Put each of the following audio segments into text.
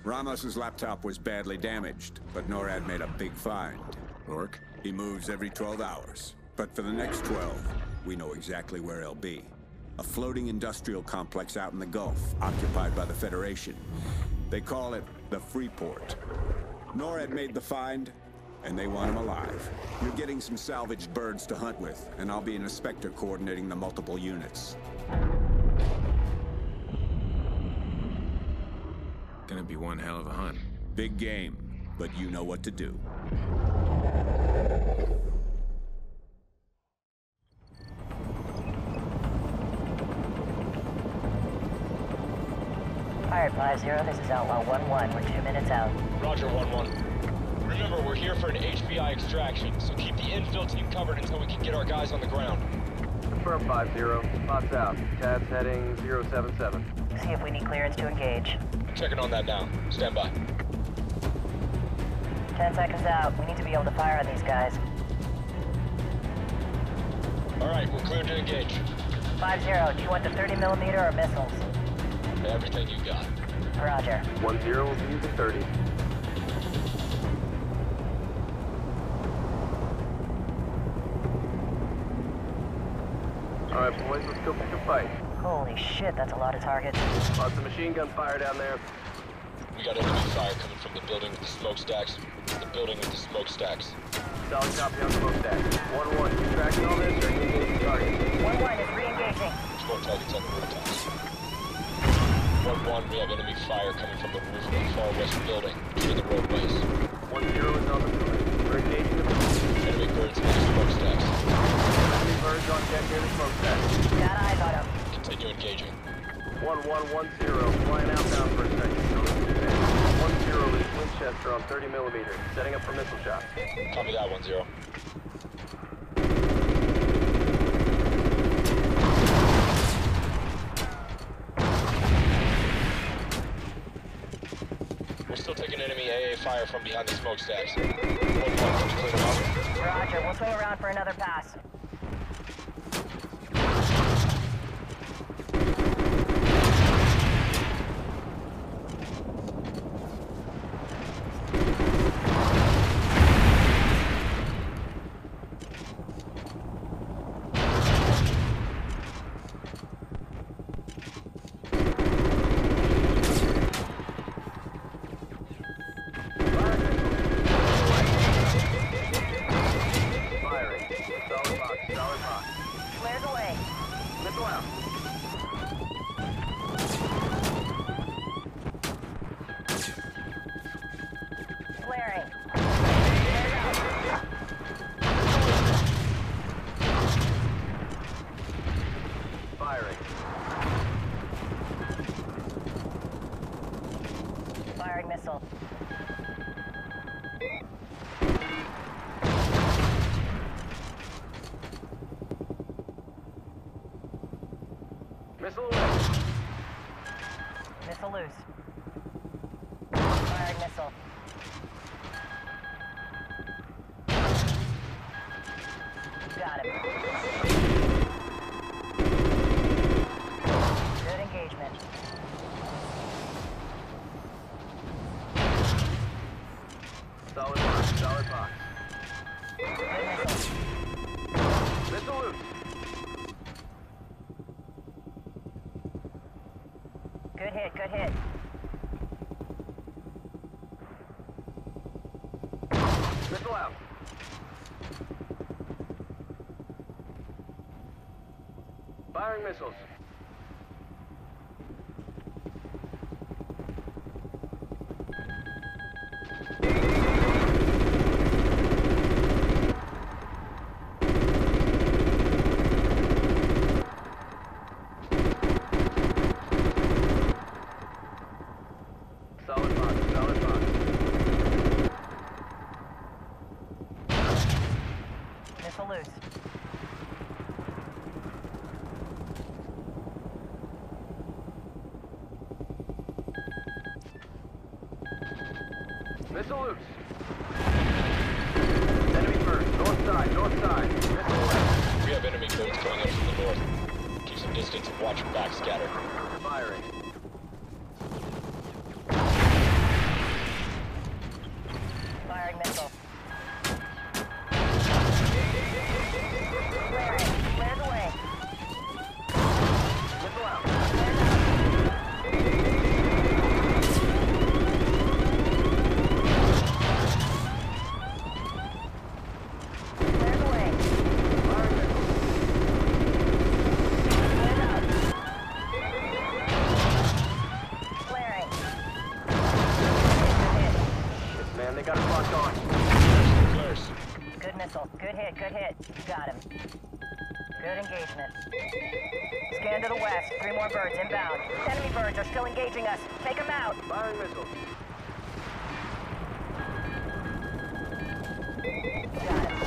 Ramos's laptop was badly damaged, but NORAD made a big find. Rourke? He moves every 12 hours. But for the next 12, we know exactly where he'll be. A floating industrial complex out in the Gulf, occupied by the Federation. They call it the Freeport. NORAD made the find, and they want him alive. You're getting some salvaged birds to hunt with, and I'll be an inspector coordinating the multiple units. Gonna be one hell of a hunt. Big game, but you know what to do. Pirate 5-0, this is Outlaw 1-1. We're 2 minutes out. Roger, 1-1. Remember, we're here for an HVI extraction, so keep the infill team covered until we can get our guys on the ground. Confirm 5-0. Spots out. Tabs heading 077. See if we need clearance to engage. I'm checking on that now. Stand by. 10 seconds out. We need to be able to fire on these guys. Alright, we're cleared to engage. 5-0, do you want the 30mm or missiles? Everything you got. Roger. 1-0 will be using 30. Alright, boys, let's go pick a fight. Holy shit, that's a lot of targets. Lots of machine gun fire down there. We got enemy fire coming from the building with the smokestacks. The building with the smokestacks. Solid copy on smokestack. 1-1, you tracking all this or you engaging the target? 1-1 is re-engaging. There's more targets on the rooftops. 1-1, we have enemy fire coming from the roof of the far west building, near the roadways. 1-0 is on the building. We're engaging the building. Enemy birds near the smokestacks. Enemy birds on deck near the smokestack. Got eyes on him. Continue engaging. 1-1-1-0, flying outbound for a second. 1-0 is Winchester on 30mm, setting up for missile shots. Copy that, 1-0. We're still taking enemy AA fire from behind the smokestacks. 1-1, can we clear them up? Roger, we'll swing around for another pass. Firing missile. Missile away. Missile loose. Firing missile. Got him. Good engagement. Solid box, solid box. Good missile. Missile loose. Good hit, good hit. Missile out. Firing missiles. Solid box, solid box. Missile loose. Missile loose. Enemy first, north side, north side. Missile left. We have enemy birds coming in from the north. Keep some distance and watch your back scatter. Firing. Firing missile. Clearing. Clear the way. Missile out. Clear the way. Firing missile. Cleared out. Clearing. Hit. Shit, man, they got us locked on. Clears. Good missile. Good hit. Good hit. You got him. Good engagement. Scan to the west. 3 more birds inbound. Enemy birds are still engaging us. Take them out. Firing missile. Got him.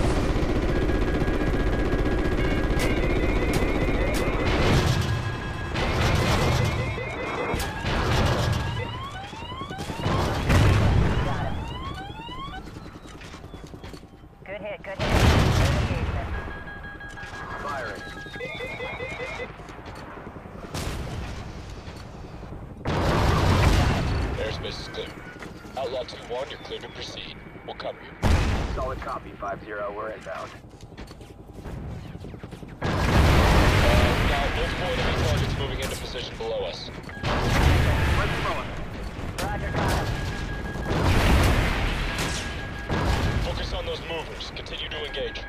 Got him. Good hit. Good hit. Good engagement. Firing. Airspace is clear. Outlaw 2-1, you're clear to proceed. We'll cover you. Solid copy, 5-0. We're inbound. Now, multiple enemy targets moving into position below us. Let's throw it. Roger, got him. Focus on those movers. Continue to engage.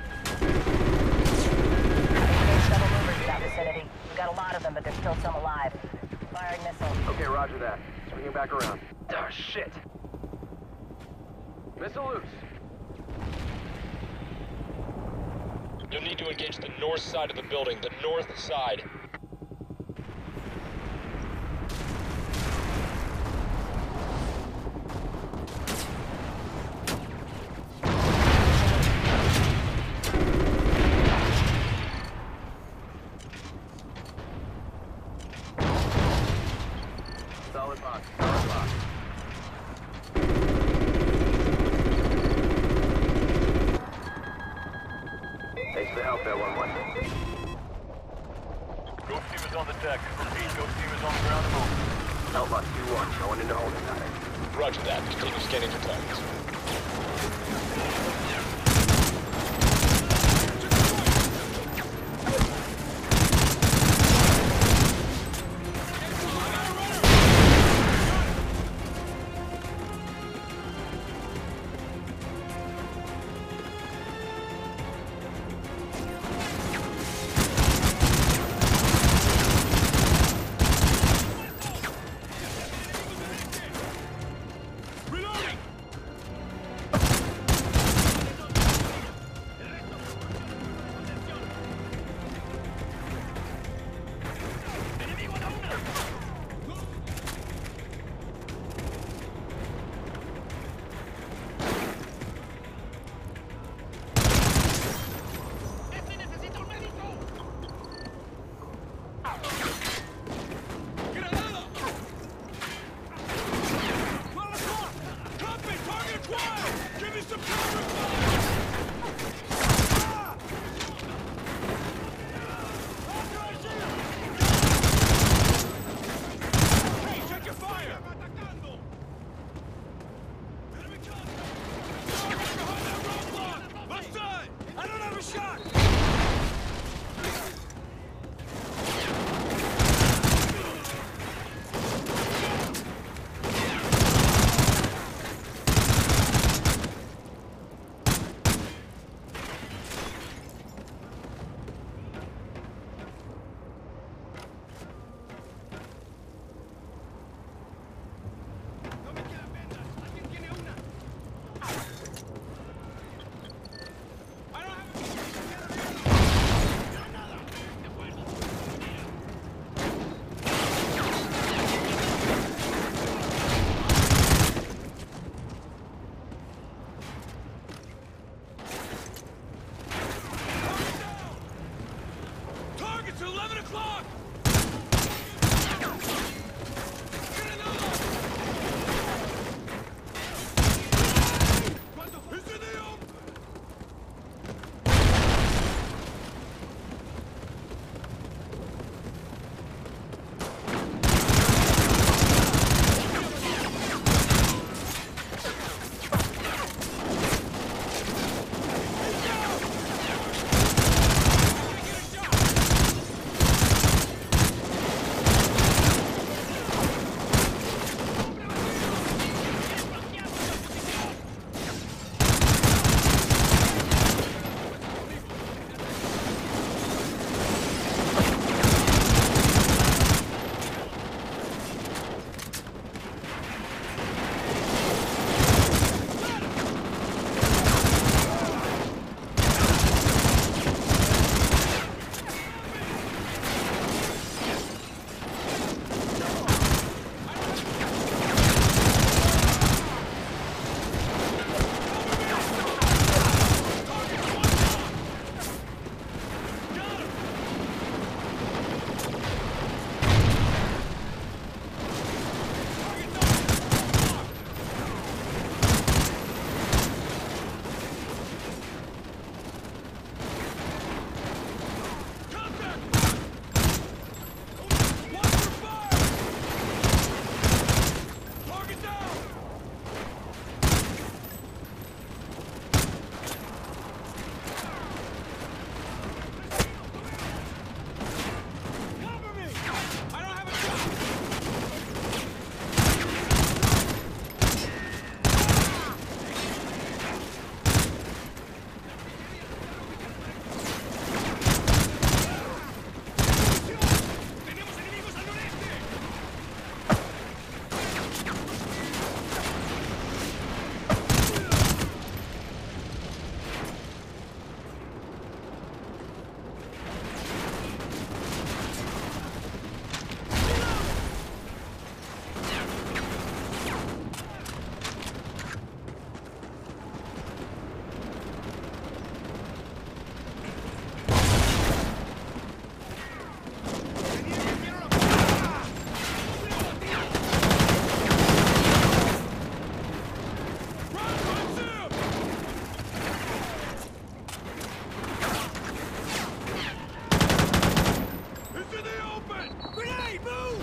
Engage several movers in that vicinity. We've got a lot of them, but there's still some alive. Firing missile. Okay, roger that. Swinging back around. Ah, shit. Missile loose. You'll need to engage the north side of the building, the north side. Solid box. Solid box. Thanks for the help there, 1-1. Ghost team is on the deck. Repeat, ghost team is on the ground move. Outlaw 2-1, going into holding pattern. Roger that. Continue scanning for targets. the open! Grenade, move!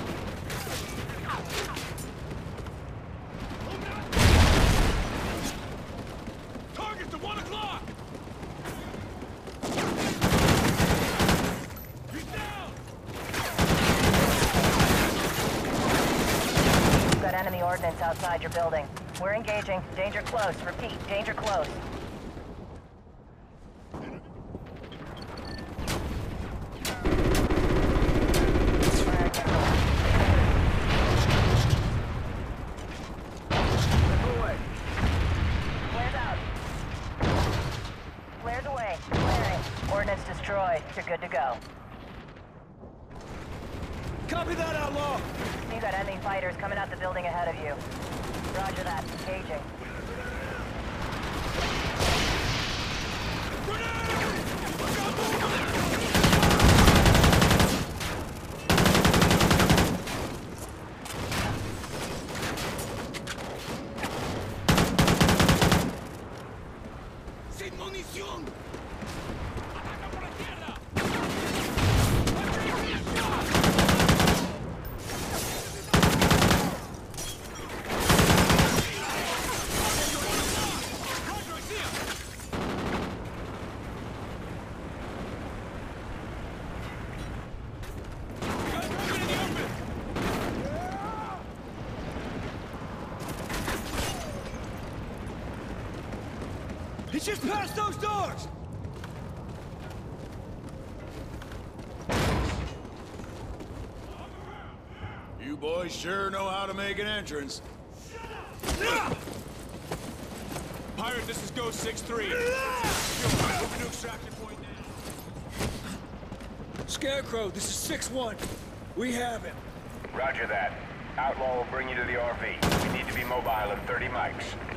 Target to 1 o'clock! He's down! You've got enemy ordnance outside your building. We're engaging. Danger close. Repeat, danger close. Flares out. Flares away. Clearing. Ordnance destroyed. You're good to go. Copy that, outlaw! You got enemy fighters coming out the building ahead of you. Roger that. Engaging. ¡Sin munición! ¡Ataca por la izquierda! He's just past those doors! You boys sure know how to make an entrance. Pirate, this is Ghost 6-3. Moving to extraction point now. Scarecrow, this is 6-1. We have him. Roger that. Outlaw will bring you to the RV. We need to be mobile in 30 mics.